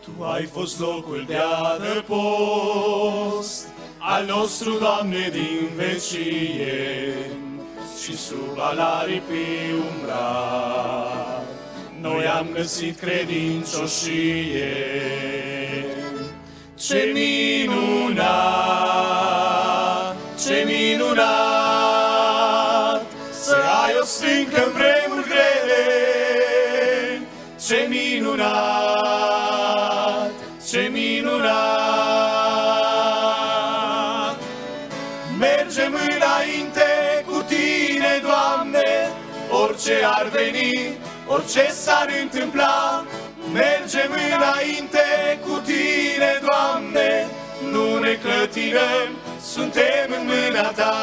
Tu ai fost locul de adăpost al nostru, Doamne, din vecie, și sub al aripii umbra noi am găsit credincioșie. Ce minunat, ce minunat, să ai o stâncă în vremuri grele. Ce minunat, ce minunat. Mergem înainte cu Tine, Doamne, orice ar veni, orice s-ar întâmpla. Mergem înainte cu Tine, Doamne, nu ne clătinăm, suntem în mâna Ta.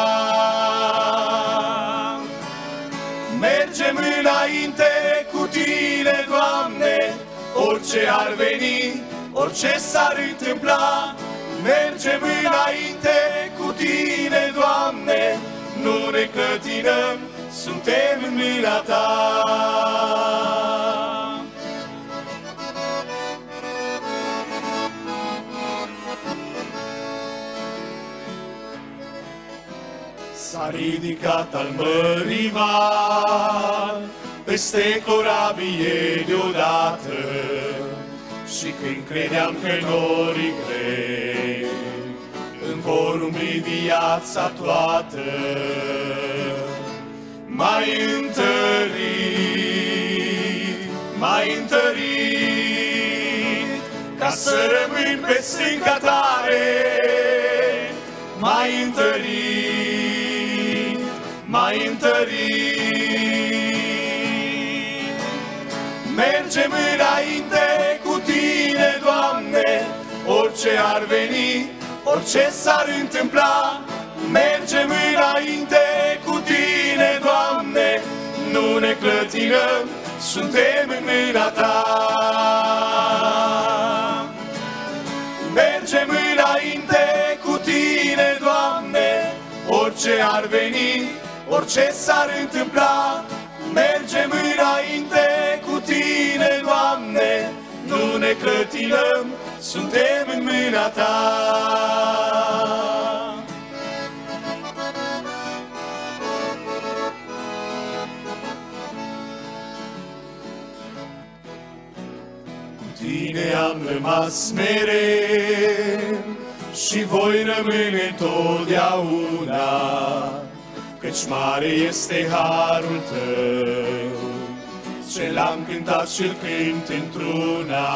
Mergem înainte cu Tine, Doamne, orice ar veni, orice s-ar întâmpla. Mergem înainte cu Tine, Doamne, nu ne clătinăm, suntem în mâna Ta. S-a ridicat al mării val peste corabie deodată, și când credeam că norii grei îmi vor umbri viața toată, m-ai întărit, m-ai întărit, ca să rămân pe stânca tare. M-ai întărit, m-ai întărit. Mergem înainte cu Tine, Doamne, orice ar veni, orice s-ar întâmpla. Mergem înainte cu Tine, Doamne, nu ne clătinăm, suntem în mâna Ta. Mergem înainte cu Tine, Doamne, orice ar veni, orice s-ar întâmpla. Mergem înainte cu Tine, Doamne, nu ne clătinăm, suntem în mâna Ta. Cu Tine am rămas mereu și voi rămâne totdeauna, căci mare este harul Tău, ce l-am cântat și-l cânt într-una.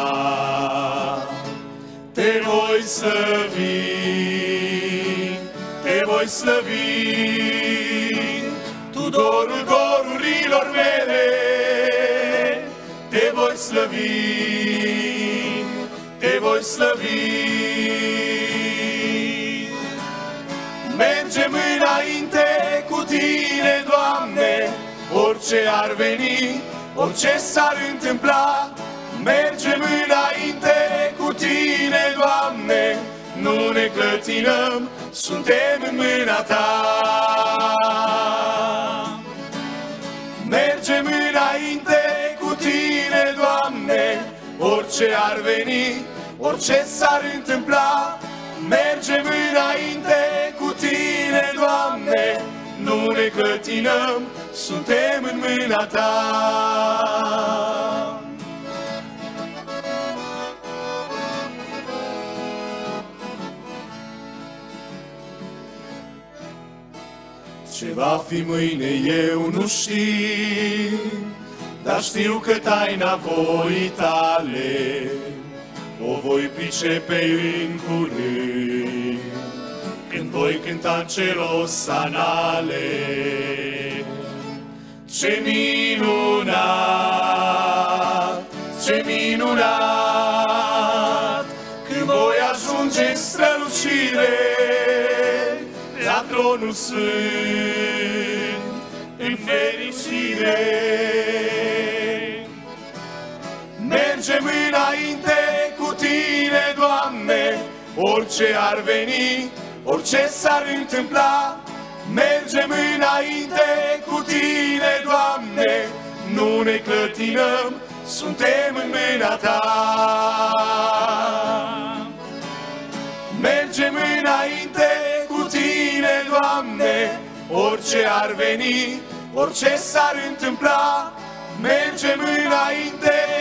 Te voi slăvi, te voi slăvi, Tu dorul dorurilor mele. Te voi slăvi, te voi slăvi. Mergem înainte cu Tine, Doamne, orice ar veni, orice s-ar întâmpla. Mergem înainte cu Tine, Doamne, nu ne clătinăm, suntem în mâna Ta. Mergem înainte cu Tine, Doamne, orice ar veni, orice s-ar întâmpla. Mergem înainte cu Tine, Doamne, nu ne clătinăm, suntem în mâna Ta. Ce va fi mâine eu nu știu, dar știu că taina voii Tale o voi pricepe în curând, când voi cânta în celos anale. Ce minunat, ce minunat, când voi ajunge în strălucire la tronul sfânt, în fericire. Mergem înainte cu Tine, Doamne, orice ar veni, orice s-ar întâmpla. Mergem înainte cu Tine, Doamne, nu ne clătinăm, suntem în mâna Ta. Mergem înainte cu Tine, Doamne, orice ar veni, orice s-ar întâmpla. Mergem înainte